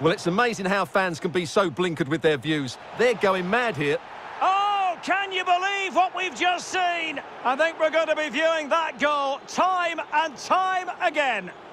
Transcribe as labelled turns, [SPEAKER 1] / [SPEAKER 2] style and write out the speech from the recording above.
[SPEAKER 1] Well, it's amazing how fans can be so blinkered with their views. They're going mad here.
[SPEAKER 2] Oh, can you believe what we've just seen? I think we're going to be viewing that goal time and time again.